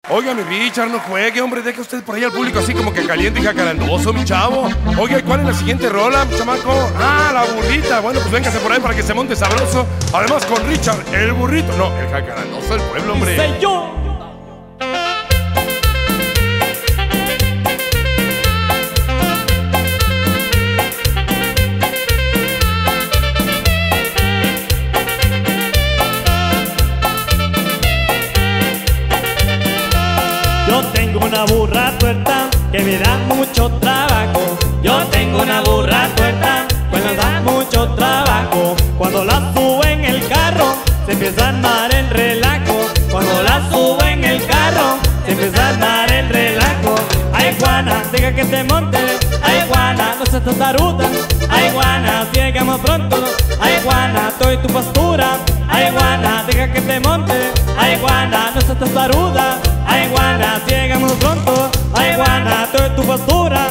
Oiga, mi Richard, no juegue, hombre, deja usted por ahí al público así como que caliente y jacarandoso, mi chavo. Oiga, ¿y cuál es la siguiente rola, mi chamaco? Ah, la burrita. Bueno, pues véngase por ahí para que se monte sabroso. Además con Richard, el burrito. No, el jacarandoso del pueblo, hombre. Dice yo. Yo tengo una burra tuerta que me da mucho trabajo. Yo tengo una burra tuerta que me da mucho trabajo. Cuando la subo en el carro se empieza a armar el relajo. Cuando la subo en el carro se empieza a armar el relajo. Ay, Juana, deja que te monte. Ay, Juana, no seas taruda. Ay, Juana, llegamos pronto. Ay, Juana, estoy tu pastura. Ay, Juana, deja que te monte. Ay, Juana, no seas taruda. Ay, Juana, llegamos pronto. Ay, Juana, estoy tu pastura.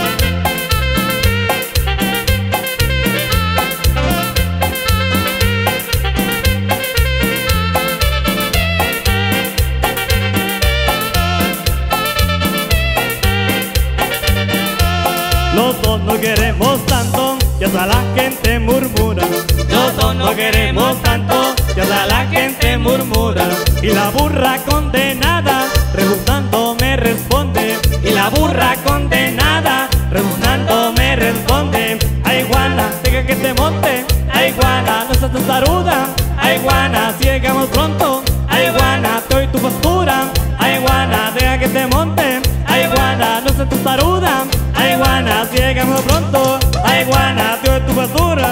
Los dos no queremos tanto, y hasta la gente murmura. Los dos no queremos tanto, y hasta la gente murmura. Y la burra condenada, rebuznando me responde. Y la burra condenada, rebuznando me responde. Ay, Juana, deja que te monte. Ay, Juana, no seas taruda. Ay, Juana, si llegamos pronto. Ay, Juana, estoy tu postura. Ay, Juana, deja que te monte. Ay, Juana, no seas taruda. Ay, Juana, si llegamos pronto. Ay, Juana, estoy tu postura.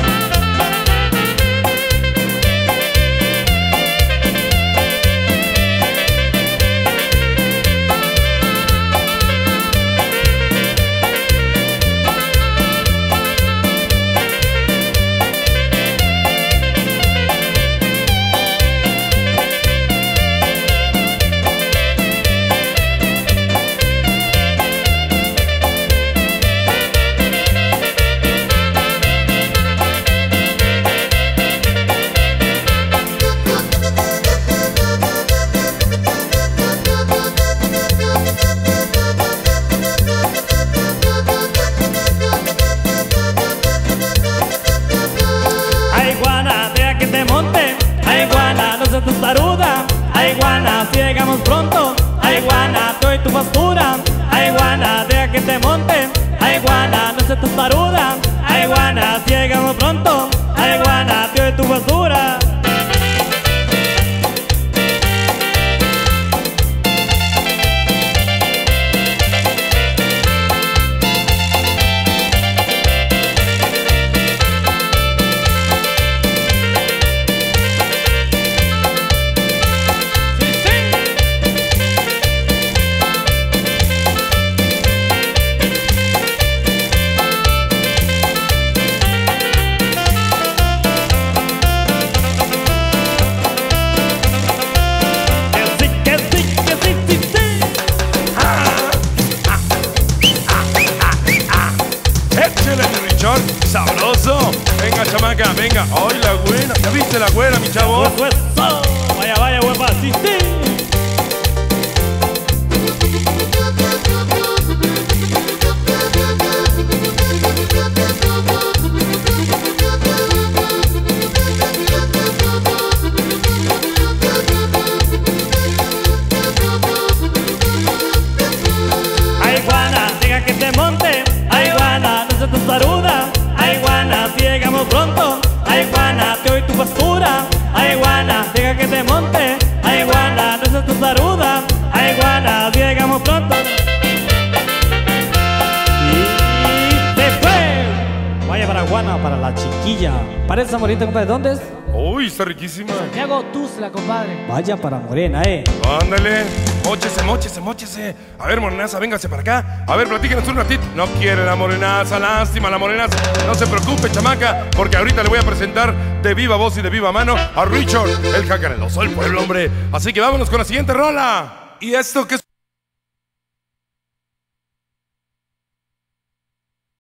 Ay, Juana, no seas taruda. Ay, Juana, si llegamos pronto. Ay, Juana, estoy tu postura. Ay, Juana, deja que te monte. Ay, Juana, no seas taruda. Ay, Juana, si llegamos pronto. Ay, Juana, estoy tu postura. Sabroso. Venga, chamaca, venga. ¡Ay, la güera! ¿Ya viste la güera, mi chavo? Eso. Vaya, vaya, huepa, sí, sí. Ay, Juana, deja que te monte. Ay, Juana, no seas taruda. Ay, Juana, si llegamos pronto. Ay, Juana, te doy tu postura. Ay, Juana, deja que te monte. Ay, Juana, no seas taruda. Ay, Juana, si llegamos pronto. Y se fue. Vaya para Juana, para la chiquilla. Para esa morita, compadre, ¿dónde es? Uy, está riquísima. Santiago Tuzla, compadre. Vaya para Morena, Ándale, móchese, móchese, móchese. A ver, morenaza, véngase para acá. A ver, platíquenos un ratito. No quiere la morenaza, lástima la morenaza. No se preocupe, chamaca, porque ahorita le voy a presentar de viva voz y de viva mano a Richard, el jacarandoso del pueblo, hombre. Así que vámonos con la siguiente rola. Y esto que es...